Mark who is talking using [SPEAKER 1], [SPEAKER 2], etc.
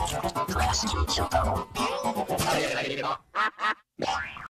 [SPEAKER 1] 林翔太郎。ありがとうございます。